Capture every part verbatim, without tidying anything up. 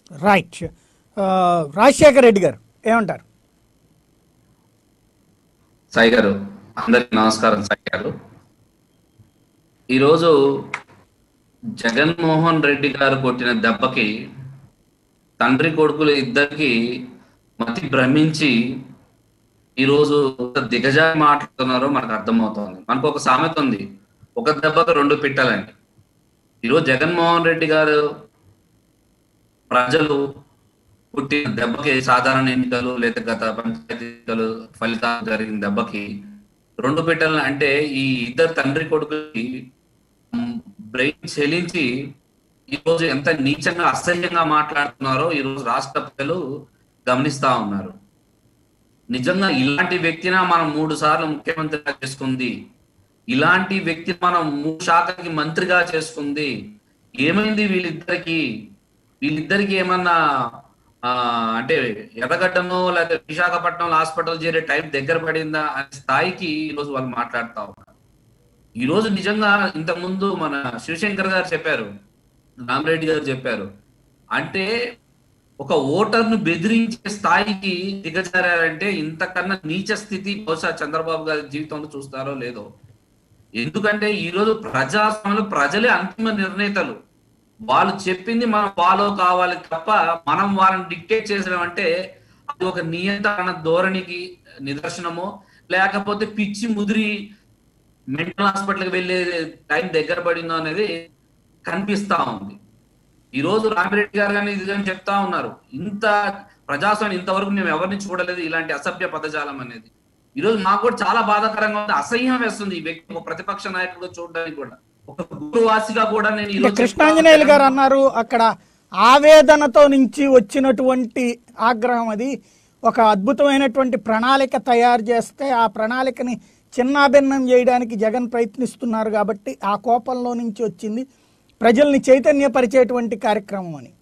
Right. Rajasekhar Reddy గారు ఏమంటారు? సాయి గారు, అందరికి నమస్కారం. సాయి గారు, ఈరోజు జగన్మోహన్ రెడ్డి గారు కొట్టిన దెబ్బకి తండ్రి కొడుకులు ఇద్దరికి మతి భ్రమించి ఈరోజు దిగజారి మాట్లాడుతున్నారో మనకు అర్థమవుతోంది. మనకు ఒక సామెత ఉంది, ఒక దెబ్బకు రెండు పిట్టలండి. ఈరోజు జగన్మోహన్ రెడ్డి గారు ప్రజలు పుట్టిన దెబ్బకి, సాధారణ ఎన్నికలు లేదా గత పంచాయతీ ఎన్నికలు ఫలితాలు జరిగిన దెబ్బకి రెండు పిట్టలు అంటే ఈ ఇద్దరు తండ్రి కొడుకుకి బ్రెయిన్ చెలించి ఈరోజు ఎంత నీచంగా అసహ్యంగా మాట్లాడుతున్నారో ఈరోజు రాష్ట్ర ప్రజలు గమనిస్తా ఉన్నారు. నిజంగా ఇలాంటి వ్యక్తిన మనం మూడు సార్లు ముఖ్యమంత్రిగా చేసుకుంది, ఇలాంటి వ్యక్తి మనం మూడు శాఖకి మంత్రిగా చేసుకుంది. ఏమైంది వీళ్ళిద్దరికి? వీళ్ళిద్దరికి ఏమన్నా ఆ అంటే ఎర్రగడ్డనో లేదా విశాఖపట్నం హాస్పిటల్ చేరే టైం దగ్గర పడిందా అనే స్థాయికి ఈరోజు వాళ్ళు మాట్లాడుతూ ఉన్నారు. ఈరోజు నిజంగా ఇంతకుముందు మన శివశంకర్ గారు చెప్పారు, రామరెడ్డి గారు చెప్పారు, అంటే ఒక ఓటర్ను బెదిరించే స్థాయికి దిగజారంటే ఇంతకన్నా నీచ స్థితి బహుశా చంద్రబాబు గారి జీవితంలో చూస్తారో లేదో. ఎందుకంటే ఈరోజు ప్రజాస్వామ్యంలో ప్రజలే అంతిమ నిర్ణేతలు. వాళ్ళు చెప్పింది మనం ఫాలో కావాలి తప్ప మనం వాళ్ళని డిక్టేట్ చేసడం అంటే అది ఒక నియంత్రణ ధోరణికి నిదర్శనమో లేకపోతే పిచ్చి ముదిరి మెంటల్ హాస్పిటల్కి వెళ్ళే టైం దగ్గర పడిందో అనేది కనిపిస్తా ఉంది. ఈ రోజు రామిరెడ్డి గారు కానీ ఇది కానీ చెప్తా ఉన్నారు, ఇంత ప్రజాస్వామ్యం ఇంతవరకు మేము ఎవరిని చూడలేదు ఇలాంటి అసభ్య పదజాలం అనేది. ఈ రోజు మాకు కూడా చాలా బాధాకరంగా ఉంది, అసహ్యం వేస్తుంది ఈ వ్యక్తి ఒక ప్రతిపక్ష నాయకుడిగా చూడడానికి కూడా, ఒక గురువాసిగా కూడా. నేను కృష్ణాంజనేయులు గారు అన్నారు, అక్కడ ఆవేదనతో నుంచి వచ్చినటువంటి ఆగ్రహం అది. ఒక అద్భుతమైనటువంటి ప్రణాళిక తయారు చేస్తే ఆ ప్రణాళికని చిన్నాభిన్నం చేయడానికి జగన్ ప్రయత్నిస్తున్నారు కాబట్టి ఆ కోపంలో నుంచి వచ్చింది, ప్రజల్ని చైతన్యపరిచేటువంటి కార్యక్రమం అని.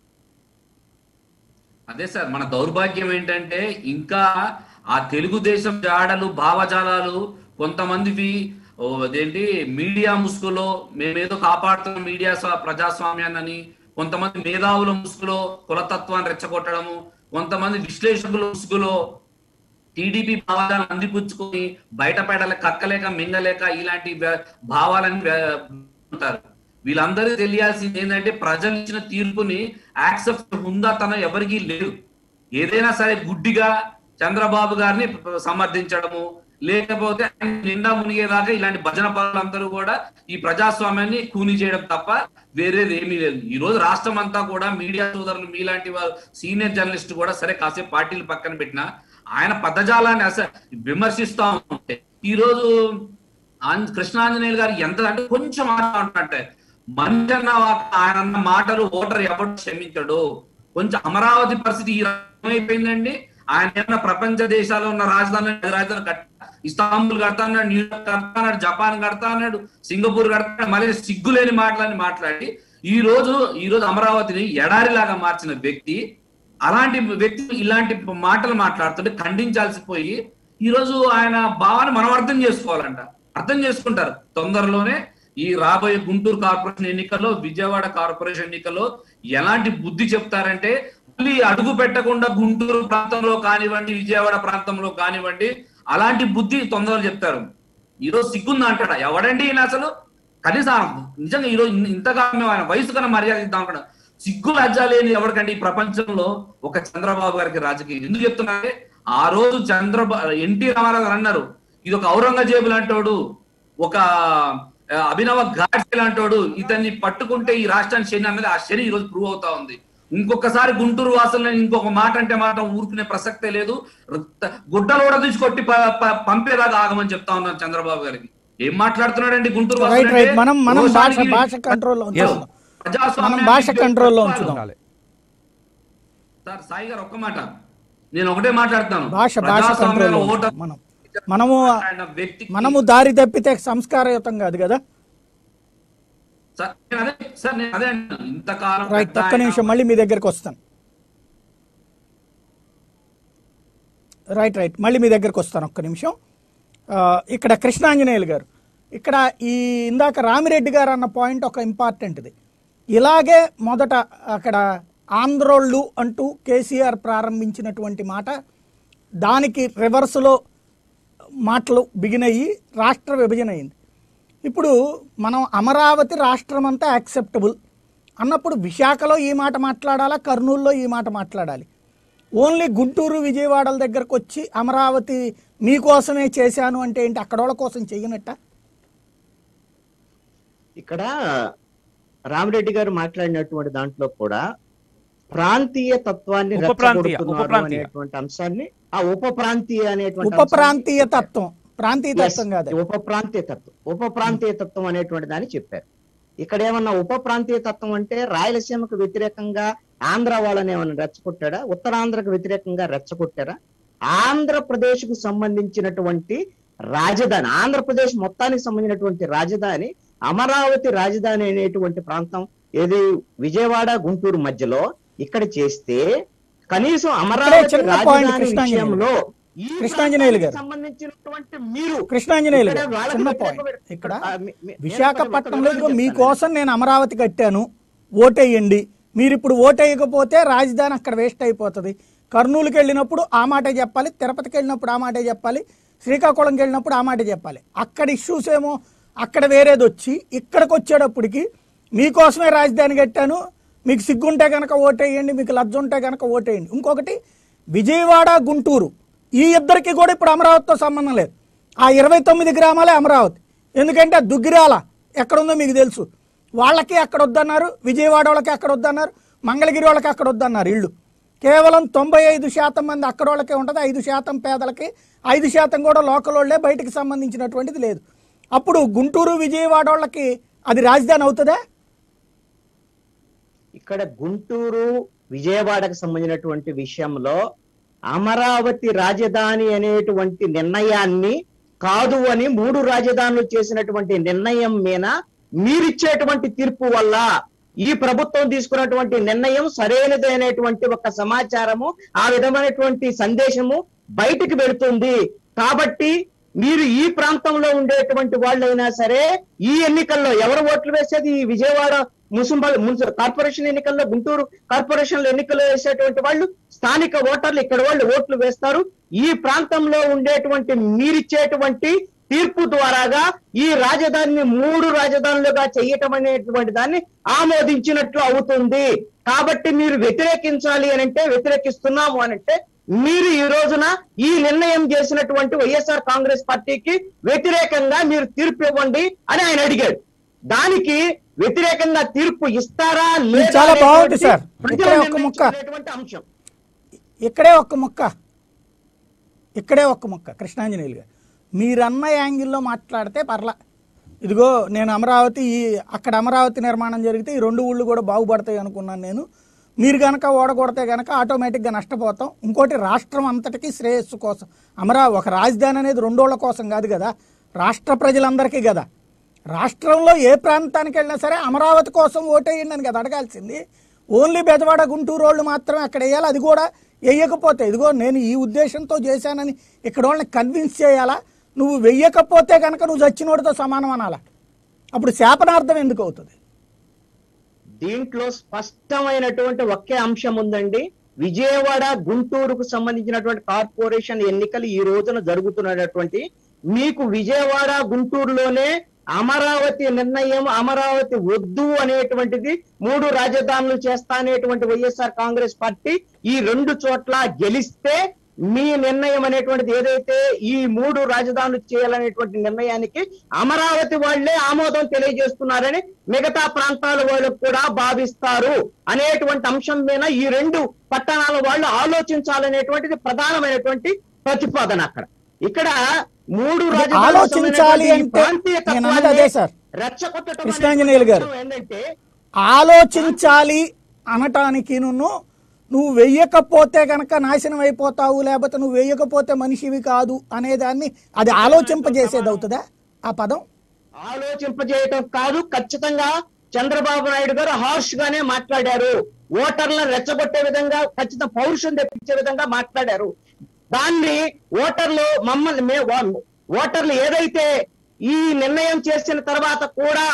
అదే సార్, మన దౌర్భాగ్యం ఏంటంటే ఇంకా ఆ తెలుగుదేశం జాడలు భావజాలాలు కొంతమందివి అదేంటి మీడియా ముసుగులో మేమేదో కాపాడుతున్న మీడియా ప్రజాస్వామ్యాన్ని, కొంతమంది మేధావుల ముసుగులో కులతత్వాన్ని రెచ్చగొట్టడము, కొంతమంది విశ్లేషకుల ముసుగులో టీడీపీ భావాలను అందిపుచ్చుకొని బయటపడలేక కక్కలేక మింగలేక ఇలాంటి భావాలని ఉంటారు. వీళ్ళందరూ తెలియాల్సింది ఏంటంటే ప్రజలు ఇచ్చిన తీర్పుని యాక్సెప్ట్ ఉందా తన ఎవరికీ లేదు. ఏదైనా సరే గుడ్డిగా చంద్రబాబు గారిని సమర్థించడము, లేకపోతే నిండా మునిగేదాకా ఇలాంటి భజన పనులందరూ కూడా ఈ ప్రజాస్వామ్యాన్ని కూని చేయడం తప్ప వేరేది ఏమీ లేదు. ఈ రోజు రాష్ట్రం అంతా కూడా మీడియా సోదరులు మీలాంటి వాళ్ళు సీనియర్ జర్నలిస్ట్ కూడా సరే కాసేపు పార్టీలు పక్కన పెట్టినా ఆయన పదజాలాన్ని అసలు విమర్శిస్తా ఉంటే ఈ రోజు కృష్ణాంజనేయులు గారు ఎంత అంటే కొంచెం మాట్లాడుతుంటే మనిషి అన్న ఆయన అన్న మాటలు ఓటర్ ఎవరు క్షమించడు. కొంచెం అమరావతి పరిస్థితి ఈ ఏమైపోయిందండి, ఆయన ఏమన్నా ప్రపంచ దేశాల్లో ఉన్న రాజధాని రాజధాని కట్ట ఇస్తాంబుల్ కడతా అన్నాడు, న్యూయార్క్ కడతా అన్నాడు, జపాన్ కడతా అన్నాడు, సింగపూర్ కడతా, మళ్ళీ సిగ్గులేని మాటలని మాట్లాడి ఈ రోజు ఈ రోజు అమరావతిని ఎడారిలాగా మార్చిన వ్యక్తి, అలాంటి వ్యక్తి ఇలాంటి మాటలు మాట్లాడుతుంటే ఖండించాల్సిపోయి ఈ రోజు ఆయన భావాన్ని మనం అర్థం చేసుకోవాలంట. అర్థం చేసుకుంటారు తొందరలోనే ఈ రాబోయే గుంటూరు కార్పొరేషన్ ఎన్నికల్లో, విజయవాడ కార్పొరేషన్ ఎన్నికల్లో ఎలాంటి బుద్ధి చెప్తారంటే మళ్ళీ అడుగు పెట్టకుండా గుంటూరు ప్రాంతంలో కానివ్వండి, విజయవాడ ప్రాంతంలో కానివ్వండి అలాంటి బుద్ధి తొందరగా చెప్తారు. ఈరోజు సిగ్గుందా అంటాడా? ఎవడండి ఈయన అసలు? కనీసం నిజంగా ఈరోజు ఇంతగా మేము ఆయన వయసు కన్నా మర్యాద ఇద్దాం అనుకున్నా, సిగ్గు లజ్జా లేని ఎవరికంటే ఈ ప్రపంచంలో ఒక చంద్రబాబు గారికి రాజకీయం ఎందుకు చెప్తున్నారంటే ఆ రోజు చంద్రబాబు ఎన్టీ రామారావు గారు అన్నారు, ఇది ఒక ఔరంగజేబు లాంటోడు, ఒక అభినవ గాడ్సే లాంటోడు, ఇతన్ని పట్టుకుంటే ఈ రాష్ట్రానికి శని అన్నది ఆ శని ఈ రోజు ప్రూవ్ అవుతా ఉంది. ఇంకొకసారి గుంటూరు వాసులను ఇంకొక మాట అంటే మాట ఊరుకునే ప్రసక్తే లేదు. గుడ్డలు కూడా తీసుకొట్టి పంపేదాకా ఆగమని చెప్తా ఉన్నాను చంద్రబాబు గారికి. ఏం మాట్లాడుతున్నాడండి గుంటూరు వాసులు? మనం మనం భాష భాష కంట్రోల్లో మనం భాష కంట్రోల్లో ఉంచుదాం సార్. సాయి గారు ఒక్క మాట, నేను ఒకటే మాట్లాడతాను, భాష భాష కంట్రోల్లో మనం మనము మనము దారి తప్పితే సంస్కారయుతం కాదు కదా. రైట్, ఒక్క నిమిషం మళ్ళీ మీ దగ్గరకు వస్తాను. రైట్ రైట్ మళ్ళీ మీ దగ్గరకు వస్తాను ఒక్క నిమిషం. ఇక్కడ కృష్ణాంజనేయులు గారు, ఇక్కడ ఈ ఇందాక రామిరెడ్డి గారు అన్న పాయింట్ ఒక ఇంపార్టెంట్ది. ఇలాగే మొదట అక్కడ ఆంధ్రోళ్ళు అంటూ కేసీఆర్ ప్రారంభించినటువంటి మాట, దానికి రివర్స్లో మాటలు బిగినయ్యి రాష్ట్ర విభజన అయింది. ఇప్పుడు మనం అమరావతి రాష్ట్రం అంతా యాక్సెప్టబుల్ అన్నప్పుడు విశాఖలో ఈ మాట మాట్లాడాలా, కర్నూలులో ఈ మాట మాట్లాడాలి? ఓన్లీ గుంటూరు విజయవాడల దగ్గరకు వచ్చి అమరావతి మీకోసమే చేశాను అంటే ఏంటి? అక్కడ వాళ్ళ కోసం చెయ్యనట్ట? ఇక్కడ రామరెడ్డి గారు మాట్లాడినటువంటి దాంట్లో కూడా ప్రాంతీయ తత్వాన్ని అనేటువంటి అంశాన్ని, ఆ ఉప ప్రాంతీయ అనేటువంటి ఉప ప్రాంతీయ తత్వం, ప్రాంతీయ తత్వం కాదు, ఉప ప్రాంతీయ తత్వం ఉప ప్రాంతీయ తత్వం అనేటువంటి దాన్ని చెప్పారు. ఇక్కడ ఏమన్నా ఉప ప్రాంతీయ తత్వం అంటే రాయలసీమకు వ్యతిరేకంగా ఆంధ్ర వాళ్ళని ఏమన్నా రెచ్చగొట్టాడా? ఉత్తరాంధ్రకు వ్యతిరేకంగా రెచ్చగొట్టారా? ఆంధ్రప్రదేశ్ కు సంబంధించినటువంటి రాజధాని, ఆంధ్రప్రదేశ్ మొత్తానికి సంబంధించినటువంటి రాజధాని అమరావతి రాజధాని అనేటువంటి ప్రాంతం ఏది విజయవాడ గుంటూరు మధ్యలో ఇక్కడ చేస్తే కనీసం అమరావతి రాజధాని విషయంలో కృష్ణాంజనేయులు గారు సంబంధించినటువంటి మీరు కృష్ణాంజనేయులు గారు చిన్న పాయింట్ ఇక్కడ, విశాఖపట్నంలో మీకోసం నేను అమరావతి కట్టాను ఓటేయండి, మీరు ఇప్పుడు ఓటేయకపోతే రాజధాని అక్కడ వేస్ట్ అయిపోతుంది. కర్నూలుకి వెళ్ళినప్పుడు ఆ మాటే చెప్పాలి, తిరుపతికి వెళ్ళినప్పుడు ఆ మాటే చెప్పాలి, శ్రీకాకుళంకి వెళ్ళినప్పుడు ఆ మాటే చెప్పాలి. అక్కడ ఇష్యూస్ ఏమో అక్కడ వేరేది వచ్చి ఇక్కడికి వచ్చేటప్పటికి మీకోసమే రాజధాని కట్టాను, మీకు సిగ్గుంటే కనుక ఓటేయండి, మీకు లజ్జ ఉంటే కనుక ఓటేయండి. ఇంకొకటి విజయవాడ గుంటూరు ఈ ఇద్దరికి కూడా ఇప్పుడు అమరావతితో సంబంధం లేదు. ఆ ఇరవై తొమ్మిది గ్రామాలే అమరావతి. ఎందుకంటే దుగ్గిరాల ఎక్కడుందో మీకు తెలుసు, వాళ్ళకి అక్కడ వద్దన్నారు, విజయవాడ వాళ్ళకి అక్కడ వద్దన్నారు, మంగళగిరి వాళ్ళకి అక్కడ వద్దన్నారు. ఇళ్ళు కేవలం తొంభై ఐదు శాతం మంది అక్కడ వాళ్ళకే ఉంటుంది, ఐదు శాతం పేదలకి, ఐదు శాతం కూడా లోకల్ వాళ్ళే, బయటకు సంబంధించినటువంటిది లేదు. అప్పుడు గుంటూరు విజయవాడ వాళ్ళకి అది రాజధాని అవుతుందా? ఇక్కడ గుంటూరు విజయవాడకు సంబంధించినటువంటి విషయంలో అమరావతి రాజధాని అనేటువంటి నిర్ణయాన్ని కాదు అని మూడు రాజధానులు చేసినటువంటి నిర్ణయం మీద మీరిచ్చేటువంటి తీర్పు వల్ల ఈ ప్రభుత్వం తీసుకున్నటువంటి నిర్ణయం సరైనదైనటువంటి ఒక సమాచారము, ఆ విధమైనటువంటి సందేశము బయటికి వెళుతుంది. కాబట్టి మీరు ఈ ప్రాంతంలో ఉండేటువంటి వాళ్ళైనా సరే ఈ ఎన్నికల్లో ఎవరు ఓట్లు వేసేది, ఈ విజయవాడ మున్సిపల్ మున్సిపల్ కార్పొరేషన్ ఎన్నికల్లో, గుంటూరు కార్పొరేషన్ ఎన్నికల్లో వేసేటువంటి వాళ్ళు స్థానిక ఓటర్లు, ఇక్కడ వాళ్ళు ఓట్లు వేస్తారు. ఈ ప్రాంతంలో ఉండేటువంటి మీరిచ్చేటువంటి తీర్పు ద్వారాగా ఈ రాజధానిని మూడు రాజధానులుగా చేయటం అనేటువంటి దాన్ని ఆమోదించినట్లు అవుతుంది. కాబట్టి మీరు వ్యతిరేకించాలి అని అంటే, వ్యతిరేకిస్తున్నాము అని అంటే మీరు ఈ రోజున ఈ నిర్ణయం చేసినటువంటి వైఎస్ఆర్ కాంగ్రెస్ పార్టీకి వ్యతిరేకంగా మీరు తీర్పు ఇవ్వండి అని ఆయన అడిగాడు. దానికి వ్యతిరేకంగా తీర్పు ఇస్తారా లేదా? చాలా బాగుంది సార్. ఇక్కడే ఒక్క ముక్క అంశం ఇక్కడే ఒక్క ముక్క ఇక్కడే ఒక్క ముక్క కృష్ణాంజనేయులు గారు, మీరన్న యాంగిల్లో మాట్లాడితే పర్లా. ఇదిగో నేను అమరావతి ఈ అక్కడ అమరావతి నిర్మాణం జరిగితే ఈ రెండు ఊళ్ళు కూడా బాగుపడతాయి అనుకున్నాను నేను, మీరు కనుక ఓడగొడితే కనుక ఆటోమేటిక్గా నష్టపోతాం. ఇంకోటి రాష్ట్రం అంతటికీ శ్రేయస్సు కోసం, అమరావతి ఒక రాజధాని అనేది రెండోళ్ల కోసం కాదు కదా, రాష్ట్ర ప్రజలందరికీ కదా. రాష్ట్రంలో ఏ ప్రాంతానికి వెళ్ళినా సరే అమరావతి కోసం ఓటేయండి అని కదా అడగాల్సింది. ఓన్లీ బెజవాడ గుంటూరు వాళ్ళు మాత్రమే అక్కడ వేయాలి. అది కూడా వేయకపోతే ఇదిగో నేను ఈ ఉద్దేశంతో చేశానని ఇక్కడ వాళ్ళని కన్విన్స్ చేయాలా? నువ్వు వెయ్యకపోతే కనుక నువ్వు చచ్చినోడితో సమానం అనాలా? అప్పుడు శాపనార్థం ఎందుకు అవుతుంది? దీంట్లో స్పష్టమైనటువంటి ఒకే అంశం ఉందండి. విజయవాడ గుంటూరుకు సంబంధించినటువంటి కార్పొరేషన్ ఎన్నికలు ఈ రోజున జరుగుతున్నటువంటి మీకు విజయవాడ గుంటూరులోనే అమరావతి నిర్ణయం, అమరావతి వద్దు అనేటువంటిది, మూడు రాజధానులు చేస్తా అనేటువంటి వైఎస్ఆర్ కాంగ్రెస్ పార్టీ ఈ రెండు చోట్ల గెలిస్తే మీ నిర్ణయం అనేటువంటిది ఏదైతే ఈ మూడు రాజధానులు చేయాలనేటువంటి నిర్ణయానికి అమరావతి వాళ్లే ఆమోదం తెలియజేస్తున్నారని మిగతా ప్రాంతాల వాళ్ళు కూడా భావిస్తారు అనేటువంటి అంశం మీద ఈ రెండు పట్టణాల వాళ్ళు ఆలోచించాలనేటువంటిది ప్రధానమైనటువంటి ప్రతిపాదన. అక్కడ ఇక్కడ మూడు ఆలోచించాలి అంటే అదే సార్ కృష్ణాంజనేయులు గారు, ఏంటంటే ఆలోచించాలి అనటానికి నువ్వు నువ్వు వెయ్యకపోతే కనుక నాశనం అయిపోతావు, లేకపోతే నువ్వు వెయ్యకపోతే మనిషివి కాదు అనేదాన్ని అది ఆలోచింపజేసేది అవుతుందా? ఆ పదం ఆలోచింపజేయటం కాదు. ఖచ్చితంగా చంద్రబాబు నాయుడు గారు హార్ష్ గానే మాట్లాడారు, ఓటర్లను రెచ్చగొట్టే విధంగా, ఖచ్చితంగా పౌరుషం తెప్పించే విధంగా మాట్లాడారు. దాన్ని ఓటర్లు మమ్మల్ని ఓటర్లు ఏదైతే ఈ నిర్ణయం చేసిన తర్వాత కూడా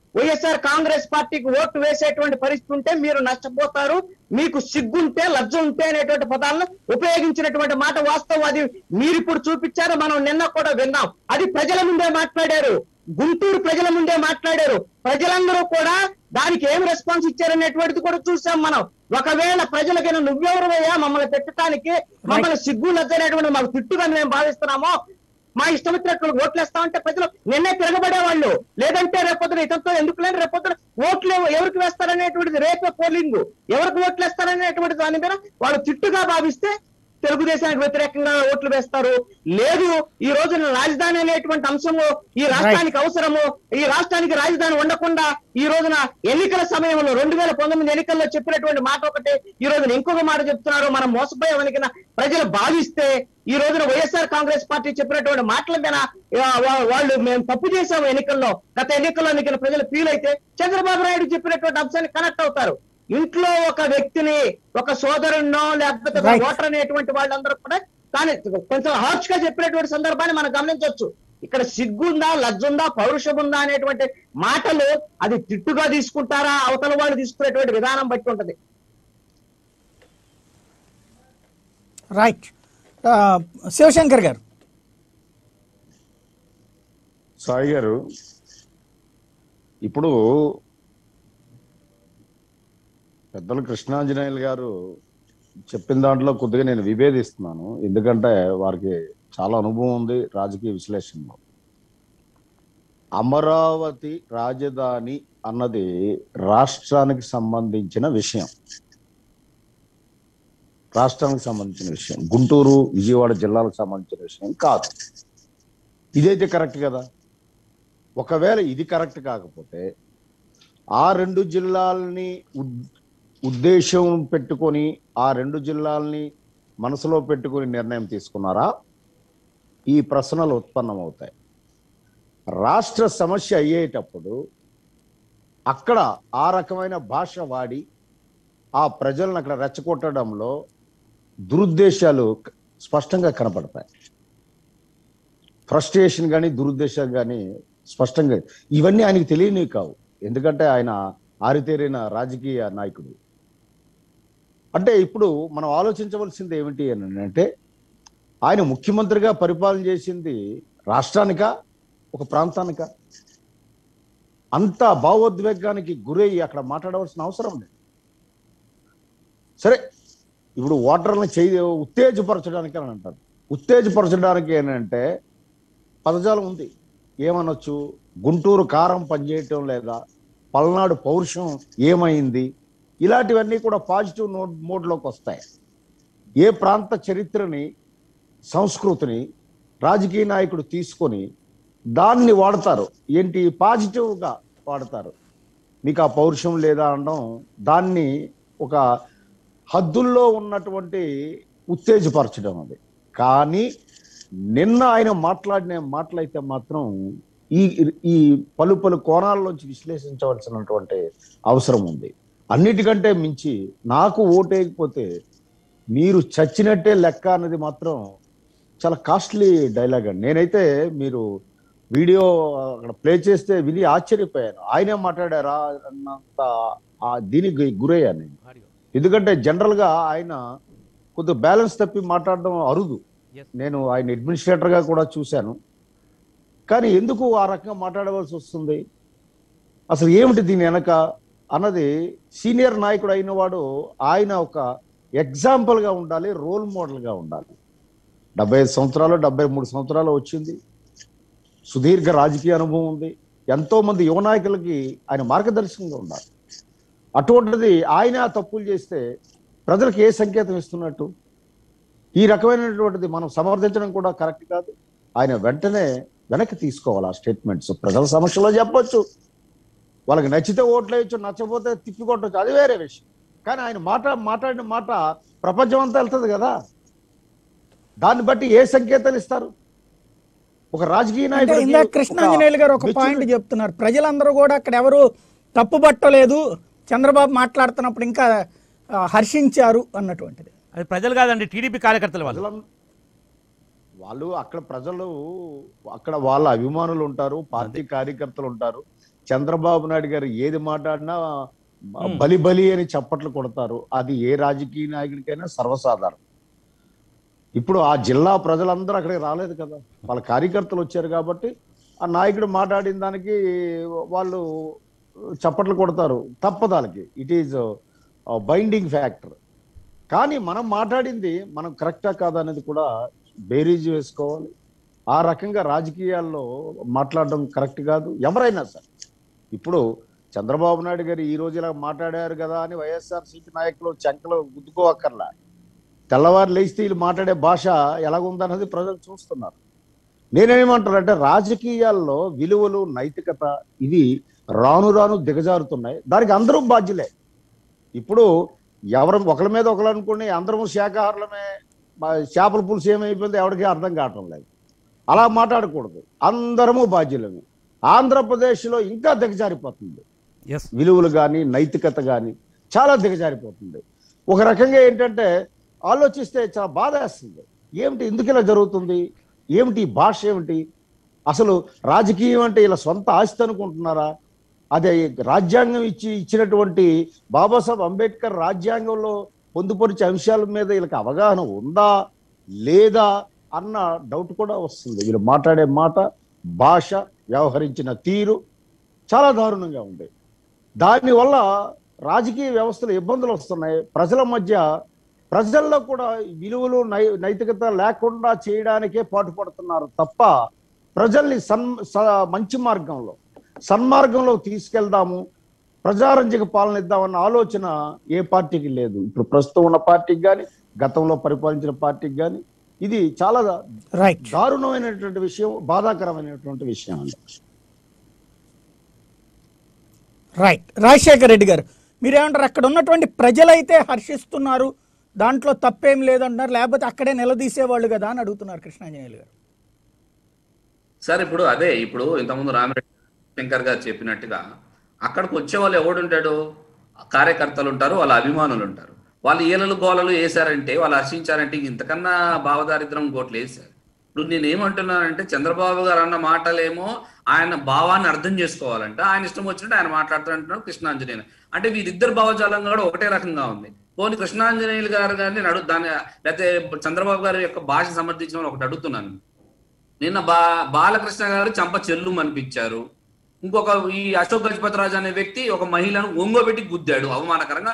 వైఎస్ఆర్ కాంగ్రెస్ పార్టీకి ఓటు వేసేటువంటి పరిస్థితి ఉంటే మీరు నష్టపోతారు, మీకు సిగ్గుంటే లజ్జ ఉంటే అనేటువంటి పదాలను ఉపయోగించినటువంటి మాట వాస్తవం. అది మీరు ఇప్పుడు చూపించారు, మనం నిన్న కూడా విన్నాం. అది ప్రజల ముందే మాట్లాడారు, గుంటూరు ప్రజల ముందే మాట్లాడారు. ప్రజలందరూ కూడా దానికి ఏం రెస్పాన్స్ ఇచ్చారనేటువంటిది కూడా చూసాం మనం. ఒకవేళ ప్రజలకైనా నువ్వెవరయ్యా మమ్మల్ని పెట్టడానికి, మమ్మల్ని సిగ్గు లజ్జ అనేటువంటి మాకు తిట్టుగా మేము భావిస్తున్నామో, మా ఇష్టం వచ్చినట్లు ఓట్లు వేస్తామంటే ప్రజలు నిన్నే తిరగబడేవాళ్ళు. లేదంటే రేపొద్దున ఇతరుతో ఎందుకు లేని రేపొద్దున ఓట్లు ఎవరికి వేస్తారనేటువంటిది, రేపే పోలింగ్ ఎవరికి ఓట్లు వేస్తారనేటువంటి దాని మీద వాళ్ళు తిట్టుగా భావిస్తే తెలుగుదేశానికి వ్యతిరేకంగా ఓట్లు వేస్తారు. లేదు, ఈ రోజున రాజధాని అనేటువంటి అంశము ఈ రాష్ట్రానికి అవసరము, ఈ రాష్ట్రానికి రాజధాని ఉండకుండా ఈ రోజున ఎన్నికల సమయంలో రెండు వేల పంతొమ్మిది ఎన్నికల్లో చెప్పినటువంటి మాట ఒకటి, ఈ రోజున ఇంకొక మాట చెప్తున్నారు. మనం మోసపోయామని ప్రజలు భావిస్తే ఈ రోజున వైఎస్ఆర్ కాంగ్రెస్ పార్టీ చెప్పినటువంటి మాటల మీద వాళ్ళు మేము తప్పు చేశాము ఎన్నికల్లో, గత ఎన్నికల్లో ఎన్నికల ప్రజలు ఫీల్ అయితే చంద్రబాబు నాయుడు చెప్పినటువంటి అంశాన్ని కనెక్ట్ అవుతారు. ఇంట్లో ఒక వ్యక్తిని, ఒక సోదరున్నో లేకపోతే ఓటర్ అనేటువంటి వాళ్ళందరూ కూడా కానీ కొంచెం హార్ష్ గా చెప్పినటువంటి సందర్భాన్ని మనం గమనించవచ్చు. ఇక్కడ సిగ్గుందా, లజ్జుందా, పౌరుషం ఉందా అనేటువంటి మాటలు అది తిట్టుగా తీసుకుంటారా, అవతల వాళ్ళు తీసుకునేటువంటి విధానం బట్టి ఉంటది. రైట్. శివశంకర్ గారు. సాయి గారు, ఇప్పుడు పెద్దలు కృష్ణాంజనేయులు గారు చెప్పిన దాంట్లో కొద్దిగా నేను విభేదిస్తున్నాను. ఎందుకంటే వారికి చాలా అనుభవం ఉంది రాజకీయ విశ్లేషణలో. అమరావతి రాజధాని అన్నది రాష్ట్రానికి సంబంధించిన విషయం, రాష్ట్రానికి సంబంధించిన విషయం, గుంటూరు విజయవాడ జిల్లాలకు సంబంధించిన విషయం కాదు. ఇదైతే కరెక్ట్ కదా? ఒకవేళ ఇది కరెక్ట్ కాకపోతే ఆ రెండు జిల్లాలని ఉద్దేశం పెట్టుకొని ఆ రెండు జిల్లాలని మనసులో పెట్టుకొని నిర్ణయం తీసుకున్నారా? ఈ ప్రశ్నలు ఉత్పన్నమవుతాయి. రాష్ట్ర సమస్య అయ్యేటప్పుడు అక్కడ ఆ రకమైన భాష వాడి ఆ ప్రజలను అక్కడ రెచ్చగొట్టడంలో దురుద్దేశాలు స్పష్టంగా కనపడతాయి. ఫ్రస్ట్రేషన్ కానీ దురుద్దేశాలు కానీ స్పష్టంగా, ఇవన్నీ ఆయనకి తెలియనివి కావు. ఎందుకంటే ఆయన ఆరితేరిన రాజకీయ నాయకుడు. అంటే ఇప్పుడు మనం ఆలోచించవలసింది ఏమిటి అని అంటే, ఆయన ముఖ్యమంత్రిగా పరిపాలన చేసింది రాష్ట్రానికా ఒక ప్రాంతానికా? అంత భావోద్వేగానికి గురయ్యి అక్కడ మాట్లాడవలసిన అవసరం లేదు. సరే, ఇప్పుడు ఓటర్లను చేయ ఉత్తేజపరచడానికి అని అంటారు. ఉత్తేజపరచడానికి ఏంటంటే పదజాలం ఉంది. ఏమనొచ్చు? గుంటూరు కారం పనిచేయటం లేదా, పల్నాడు పౌరుషం ఏమైంది, ఇలాంటివన్నీ కూడా పాజిటివ్ నోట్ మోడ్లోకి వస్తాయి. ఏ ప్రాంత చరిత్రని, సంస్కృతిని రాజకీయ నాయకుడు తీసుకొని దాన్ని వాడతారు. ఏంటి? పాజిటివ్గా వాడతారు. మీకు ఆ పౌరుషం లేదా అనడం దాన్ని ఒక హద్దుల్లో ఉన్నటువంటి ఉత్తేజపరచడం అది. కానీ నిన్న ఆయన మాట్లాడిన మాటలైతే మాత్రం ఈ ఈ పలు పలు కోణాల్లోంచి విశ్లేషించవలసినటువంటి అవసరం ఉంది. అన్నిటికంటే మించి నాకు ఓటేయకపోతే మీరు చచ్చినట్టే లెక్క అన్నది మాత్రం చాలా కాస్ట్లీ డైలాగ్ అండి. నేనైతే మీరు వీడియో అక్కడ ప్లే చేస్తే విని ఆశ్చర్యపోయాను. ఆయనే మాట్లాడారా అన్నంత దీనికి గురయ్యాను నేను. ఎందుకంటే జనరల్ గా ఆయన కొద్దిగా బ్యాలెన్స్ తప్పి మాట్లాడడం అరుదు. నేను ఆయన అడ్మినిస్ట్రేటర్ గా కూడా చూశాను. కానీ ఎందుకు ఆ రకంగా మాట్లాడవలసి వస్తుంది, అసలు ఏమిటి దీని వెనక అన్నది సీనియర్ నాయకుడు అయిన వాడు ఆయన ఒక ఎగ్జాంపుల్ గా ఉండాలి, రోల్ మోడల్ గా ఉండాలి. డెబ్బై ఐదు సంవత్సరాలు డెబ్బై మూడు సంవత్సరాలు వచ్చింది, సుదీర్ఘ రాజకీయ అనుభవం ఉంది, ఎంతో మంది యువ నాయకులకి ఆయన మార్గదర్శకంగా ఉండాలి. అటువంటిది ఆయన తప్పులు చేస్తే ప్రజలకు ఏ సంకేతం ఇస్తున్నట్టు? ఈ రకమైనటువంటిది మనం సమర్థించడం కూడా కరెక్ట్ కాదు. ఆయన వెంటనే వెనక్కి తీసుకోవాలి ఆ స్టేట్మెంట్స్. ప్రజల సమస్యలో చెప్పొచ్చు, వాళ్ళకి నచ్చితే ఓట్లు వేయచ్చు, నచ్చకపోతే తిప్పికొట్టచ్చు, అది వేరే విషయం. కానీ ఆయన మాట మాట్లాడిన మాట ప్రపంచం అంతా వెళ్తుంది కదా, దాన్ని బట్టి ఏ సంకేతాలు ఇస్తారు ఒక రాజకీయ నాయకుడు? ఇందాక కృష్ణాంజనేయులు గారు ఒక పాయింట్ చెప్తున్నారు, ప్రజలందరూ కూడా అక్కడ ఎవరు తప్పుపట్టలేదు, చంద్రబాబు మాట్లాడుతున్నప్పుడు ఇంకా హర్షించారు అన్నటువంటిది. అది ప్రజలు కాదండి, టీడీపీ కార్యకర్తలు. వాళ్ళు వాళ్ళు అక్కడ ప్రజలు, అక్కడ వాళ్ళ అభిమానులు ఉంటారు, పార్టీ కార్యకర్తలు ఉంటారు, చంద్రబాబు నాయుడు గారు ఏది మాట్లాడినా బలి బలి అని చప్పట్లు కొడతారు. అది ఏ రాజకీయ నాయకుడికైనా సర్వసాధారణం. ఇప్పుడు ఆ జిల్లా ప్రజలందరూ అక్కడికి రాలేదు కదా, వాళ్ళ కార్యకర్తలు వచ్చారు కాబట్టి ఆ నాయకుడు మాట్లాడిన దానికి వాళ్ళు చప్పట్లు కొడతారు. తప్పదాలకి ఇట్ ఈజ్ బైండింగ్ ఫ్యాక్టర్. కానీ మనం మాట్లాడింది మనం కరెక్టా కాదా అనేది కూడా బేరీజ్ వేసుకోవాలి. ఆ రకంగా రాజకీయాల్లో మాట్లాడడం కరెక్ట్ కాదు ఎవరైనా సరే. ఇప్పుడు చంద్రబాబు నాయుడు గారు ఈ రోజు ఇలా మాట్లాడారు కదా అని వైఎస్ఆర్సీపీ నాయకులు చెంకలు గుద్దుకోవక్కర్లా. తెల్లవారు లేస్తే వీళ్ళు మాట్లాడే భాష ఎలాగుందన్నది ప్రజలు చూస్తున్నారు. నేనేమంటానంటే రాజకీయాల్లో విలువలు నైతికత ఇవి రాను రాను దిగజారుతున్నాయి. దానికి అందరం బాధ్యులే. ఇప్పుడు ఎవరు ఒకరి మీద ఒకరు అనుకుని అందరము శాఖాహారులమే, చేపల పులుసు ఏమైపోయిందో ఎవరికి అర్థం కావటం లేదు. అలా మాట్లాడకూడదు. అందరము బాధ్యులమే. ఆంధ్రప్రదేశ్లో ఇంకా దిగజారిపోతుంది విలువలు కానీ నైతికత కానీ చాలా దిగజారిపోతుంది. ఒక రకంగా ఏంటంటే ఆలోచిస్తే చాలా బాధ వేస్తుంది. ఏమిటి ఎందుకు ఇలా జరుగుతుంది, ఏమిటి భాష ఏమిటి, అసలు రాజకీయం అంటే ఇలా సొంత ఆస్తి అనుకుంటున్నారా? అదే రాజ్యాంగం ఇచ్చి ఇచ్చినటువంటి బాబాసాహెబ్ అంబేద్కర్ రాజ్యాంగంలో పొందుపరిచే అంశాల మీద వీళ్ళకి అవగాహన ఉందా లేదా అన్న డౌట్ కూడా వస్తుంది. వీళ్ళు మాట్లాడే మాట, భాష, వ్యవహరించిన తీరు చాలా దారుణంగా ఉంది. దానివల్ల రాజకీయ వ్యవస్థలో ఇబ్బందులు వస్తున్నాయి. ప్రజల మధ్య ప్రజల్లో కూడా విలువలు నై నైతికత లేకుండా చేయడానికే పాటుపడుతున్నారు తప్ప ప్రజల్ని సన్ మంచి మార్గంలో సన్మార్గంలో తీసుకెళ్దాము, ప్రజారంజక పాలన ఇద్దామన్న ఆలోచన ఏ పార్టీకి లేదు. ఇప్పుడు ప్రస్తుతం ఉన్న పార్టీకి కానీ గతంలో పరిపాలించిన పార్టీకి కానీ ఇది చాలా దారుణమైనటువంటి విషయం, బాధాకరమైనటువంటి విషయం అండి. రైట్. రాజశేఖర్ రెడ్డి గారు మీరేమంటారు? అక్కడ ఉన్నటువంటి ప్రజలైతే హర్షిస్తున్నారు, దాంట్లో తప్పేం లేదంటున్నారు, లేకపోతే అక్కడే నిలదీసేవాళ్ళు కదా అని అడుగుతున్నారు కృష్ణాంజనేయులు గారు. సార్ ఇప్పుడు అదే ఇప్పుడు ఇంతకుముందు రామిరెడ్డి శంకర్ గారు చెప్పినట్టుగా అక్కడికి వచ్చే వాళ్ళు ఎవడుంటాడు, కార్యకర్తలు ఉంటారు, వాళ్ళ అభిమానులు ఉంటారు. వాళ్ళు ఏలలు గోలలు వేశారంటే, వాళ్ళు హర్షించారంటే ఇంతకన్నా భావదారిద్రం ఇంకోట్లు వేశారు. ఇప్పుడు నేనేమంటున్నానంటే చంద్రబాబు గారు అన్న మాటలేమో ఆయన భావాన్ని అర్థం చేసుకోవాలంటే ఆయన ఇష్టం వచ్చినట్టు ఆయన మాట్లాడుతున్నట్టున్నారు కృష్ణాంజనేయులు. అంటే వీరిద్దరు భావజాలం కూడా ఒకటే రకంగా ఉంది. పోనీ కృష్ణాంజనేయులు గారు కానీ అడుగు దాని లేకపోతే చంద్రబాబు గారి యొక్క భాష సమర్థించడం ఒకటి అడుగుతున్నాను. నిన్న బా బాలకృష్ణ గారు చంప చెల్లు అనిపించారు. ఇంకొక ఈ అశోక్ గజపతి రాజు అనే వ్యక్తి ఒక మహిళను ఒంగోబెట్టి గుద్దాడు అవమానకరంగా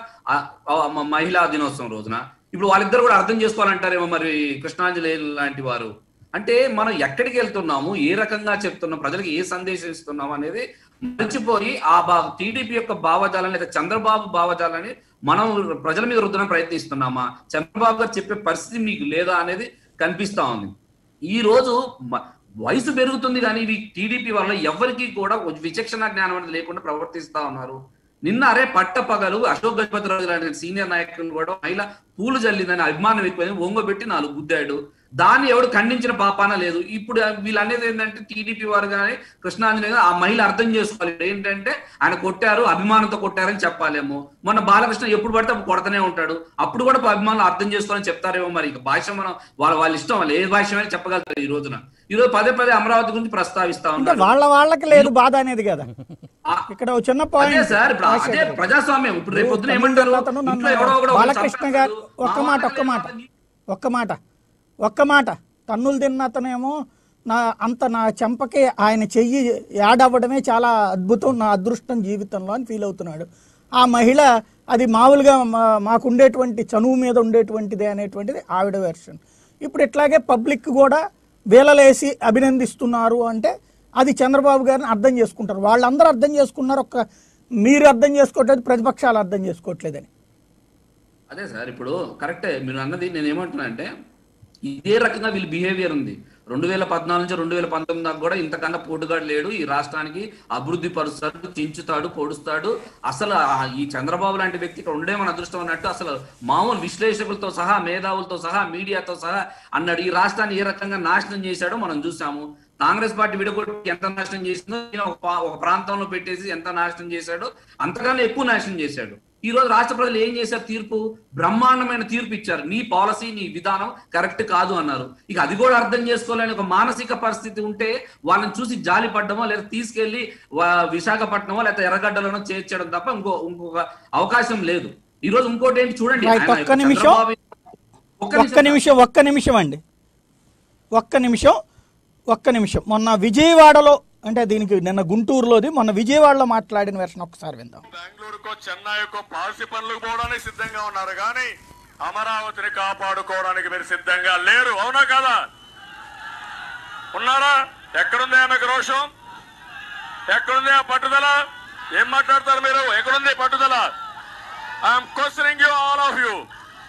మహిళా దినోత్సవం రోజున. ఇప్పుడు వాళ్ళిద్దరు కూడా అర్థం చేసుకోవాలంటారేమో మరి కృష్ణాంజనేయులు లాంటి వారు. అంటే మనం ఎక్కడికి వెళ్తున్నాము, ఏ రకంగా చెప్తున్నాం, ప్రజలకు ఏ సందేశం ఇస్తున్నాం అనేది మర్చిపోయి ఆ బా టీడీపీ యొక్క భావజాలని లేదా చంద్రబాబు భావజాలని మనం ప్రజల మీద రుద్దడం ప్రయత్నిస్తున్నామా, చంద్రబాబు గారు చెప్పే పరిస్థితి మీకు లేదా అనేది కనిపిస్తా ఉంది. ఈ రోజు వయసు పెరుగుతుంది కానీ ఇవి టీడీపీ వల్ల ఎవరికి కూడా విచక్షణ జ్ఞానం అనేది లేకుండా ప్రవర్తిస్తా ఉన్నారు. నిన్న అరే పట్ట పగలు అశోక్ గజపతి రాజు లాంటి సీనియర్ నాయకులు కూడా మహిళ పూలు జల్లిందని అభిమానం ఎక్కువైంది, ఒంగోబెట్టి నాలుగు గుద్దాడు. దాన్ని ఎవడు ఖండించిన పాపాన లేదు. ఇప్పుడు వీళ్ళు అనేది ఏంటంటే టీడీపీ వారు కానీ కృష్ణాంజనేయ ఆ మహిళ అర్థం చేసుకోవాలి ఏంటంటే ఆయన కొట్టారు, అభిమానంతో కొట్టారని చెప్పాలేమో. మొన్న బాలకృష్ణ ఎప్పుడు పడితే అప్పుడు కొడతనే ఉంటాడు, అప్పుడు కూడా అభిమానులు అర్థం చేసుకోవాలని చెప్తారేమో. మరి ఇక భాష మనం వాళ్ళ వాళ్ళ ఇష్టం, వాళ్ళు ఏ భాష అయినా చెప్పగలుగుతారు. ఈ రోజున ఈ రోజు పదే పదే అమరావతి గురించి ప్రస్తావిస్తా ఉంటారు. వాళ్ళ వాళ్ళకి లేదు బాధ అనేది కదా ఇక్కడ చిన్న పాయింట్ సార్. ఇప్పుడు అదే ప్రజాస్వామ్యం. ఇప్పుడు రేపు పొద్దున ఏమంటారు బాలకృష్ణ గారు ఒక్క మాట ఒక్క మాట ఒక్క మాట ఒక్క మాట తన్నులు తిన్న అతనేమో నా అంత నా చెంపకి ఆయన చెయ్యి యాడ్ అవ్వడమే చాలా అద్భుతం, నా అదృష్టం జీవితంలో అని ఫీల్ అవుతున్నాడు. ఆ మహిళ అది మామూలుగా మాకుండేటువంటి చనువు మీద ఉండేటువంటిదే అనేటువంటిది ఆవిడ వెర్షన్. ఇప్పుడు ఇట్లాగే పబ్లిక్ కూడా వేలలేసి అభినందిస్తున్నారు అంటే అది చంద్రబాబు గారిని అర్థం చేసుకుంటారు. వాళ్ళందరూ అర్థం చేసుకున్నారు, ఒక్క మీరు అర్థం చేసుకోవట్లేదు, ప్రతిపక్షాలు అర్థం చేసుకోవట్లేదని. అదే సార్ ఇప్పుడు కరెక్టే మీరు అన్నది. నేను ఏమంటున్నా అంటే ఇదే రకంగా వీళ్ళ బిహేవియర్ ఉంది. రెండు వేల పద్నాలుగు నుంచి రెండు వేల పంతొమ్మిది దాకా కూడా ఇంతకన్నా పోటుగాడు లేడు, ఈ రాష్ట్రానికి అభివృద్ధి పరుస్తాడు, చించుతాడు, పొడుస్తాడు. అసలు ఈ చంద్రబాబు లాంటి వ్యక్తి ఇక్కడ ఉండే మన అదృష్టం అన్నట్టు అసలు మామూలు విశ్లేషకులతో సహా, మేధావులతో సహా, మీడియాతో సహా అన్నాడు. ఈ రాష్ట్రాన్ని ఏ రకంగా నాశనం చేశాడో మనం చూసాము. కాంగ్రెస్ పార్టీ విడగొట్టి ఎంత నాశనం చేసిందో ఒక ప్రాంతంలో పెట్టేసి ఎంత నాశనం చేశాడో అంతకన్నా ఎక్కువ నాశనం చేశాడు. ఈ రోజు రాష్ట్ర ప్రజలు ఏం చేశారు? తీర్పు, బ్రహ్మాండమైన తీర్పు ఇచ్చారు. నీ పాలసీ, నీ విధానం కరెక్ట్ కాదు అన్నారు. ఇక అది కూడా అర్థం చేసుకోలేని ఒక మానసిక పరిస్థితి ఉంటే వాళ్ళని చూసి జాలి పడ్డమో లేదా తీసుకెళ్లి విశాఖపట్నమో లేదా ఎర్రగడ్డలోనో చేర్చడం తప్ప ఇంకో ఇంకొక అవకాశం లేదు. ఈ రోజు ఇంకోటి ఏంటి చూడండి, ఒక్క నిమిషం ఒక్క నిమిషం ఒక్క నిమిషం అండి ఒక్క నిమిషం ఒక్క నిమిషం మొన్న విజయవాడలో, అంటే దీనికి నిన్న గుంటూరులోది, మొన్న విజయవాడలో మాట్లాడిన వెర్షన్ ఒకసారి విందాం. బెంగళూరుకో చెన్నైకో పాలసీ పనులకు పోవడానికి సిద్ధంగా ఉన్నారు, కానీ అమరావతిని కాపాడుకోవడానికి మీరు సిద్ధంగా లేరు. అవునా కదా? ఉన్నారా? ఎక్కడుంది ఆమెకు రోషం? ఎక్కడుంది ఆ పట్టుదల? ఏం మాట్లాడతారు మీరు? ఎక్కడుంది పట్టుదల? I'm questioning you, all of you.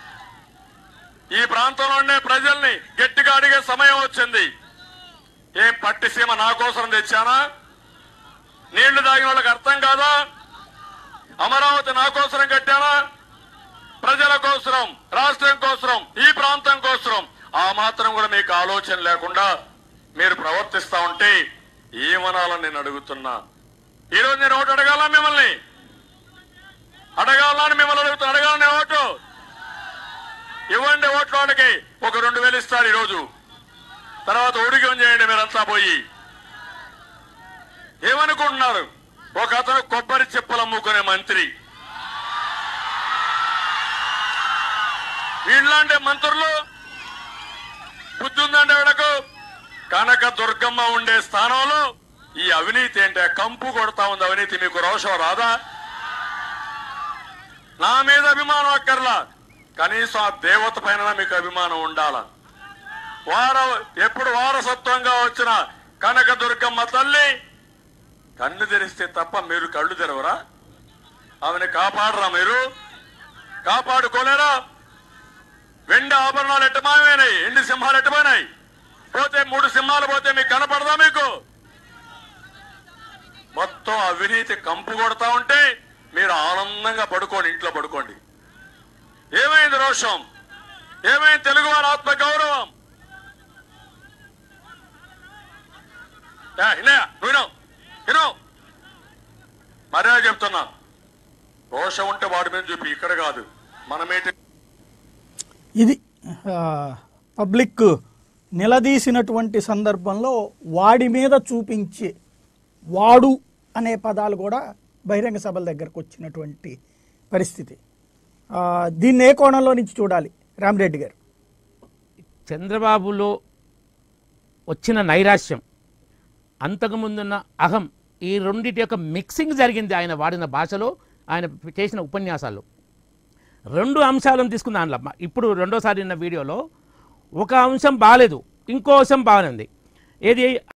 ఈ ప్రాంతంలో ఉండే ప్రజల్ని గట్టిగా అడిగే సమయం వచ్చింది. ఏం పట్టిసీమ నా కోసం తెచ్చానా? నీళ్లు తాగిన వాళ్ళకి అర్థం కాదా? అమరావతి నా కోసం కట్టానా? ప్రజల కోసం, రాష్ట్రం కోసం, ఈ ప్రాంతం కోసం. ఆ మాత్రం కూడా మీకు ఆలోచన లేకుండా మీరు ప్రవర్తిస్తా ఉంటే ఏమనాలని నేను అడుగుతున్నా. ఈరోజు నేను ఓటు అడగాల మిమ్మల్ని అడగాలని మిమ్మల్ని అడుగుతున్నా. అడగాలని ఓటు ఇవ్వండి. ఓట్ల వాళ్ళకి ఒక రెండు వేలు ఇస్తారు ఈరోజు. తర్వాత ఉడిగం చేయండి మీరంతా పోయి. ఏమనుకుంటున్నారు? ఒక అతను కొబ్బరి చెప్పులు అమ్ముకునే మంత్రి, వీళ్ళంటే మంత్రులు బుద్ధి ఉందంటే వీళ్ళకు. కనక దుర్గమ్మ ఉండే స్థానంలో ఈ అవినీతి ఏంటే కంపు కొడతా ఉంది. అవినీతి మీకు రోషం రాదా? నా మీద అభిమానం అక్కర్లా, కనీసం ఆ దేవత పైన మీకు అభిమానం ఉండాల. వార ఎప్పుడు వారసత్వంగా వచ్చిన కనక దుర్గమ్మ తల్లి కన్ను తెరిస్తే తప్ప మీరు కళ్ళు తెరవరా? ఆమెను కాపాడరా? మీరు కాపాడుకోలేరా? వెండి ఆభరణాలు ఎట్టమాయమైనాయి, ఎండి సింహాలు ఎట్టమైనాయి. పోతే మూడు సింహాలు పోతే మీకు కనపడదా? మీకు మొత్తం అవినీతి కంపు కొడతా ఉంటే మీరు ఆనందంగా పడుకోండి, ఇంట్లో పడుకోండి. ఏమైంది రోషం? ఏమైంది తెలుగు వారి ఆత్మ గౌరవం? మర్యాద చెప్తున్నా, రోషం ఉంటే వాడి మీద చూపి, ఇక్కడ కాదు. మనమేంటి ఇది పబ్లిక్ నిలదీసినటువంటి సందర్భంలో వాడి మీద చూపించే వాడు అనే పదాలు కూడా బహిరంగ సభల దగ్గరకు వచ్చినటువంటి పరిస్థితి. దీన్ని ఏ కోణంలో నుంచి చూడాలి రామిరెడ్డి గారు? చంద్రబాబులో వచ్చిన నైరాశ్యం, అంతకుముందున్న అహం, ఈ రెండింటి యొక్క మిక్సింగ్ జరిగింది ఆయన వాడిన భాషలో, ఆయన చేసిన ఉపన్యాసాల్లో. రెండు అంశాలను తీసుకున్న దాంట్లో ఇప్పుడు రెండోసారి ఉన్న వీడియోలో ఒక అంశం బాగాలేదు, ఇంకో అంశం బాగానే ఉంది. ఏది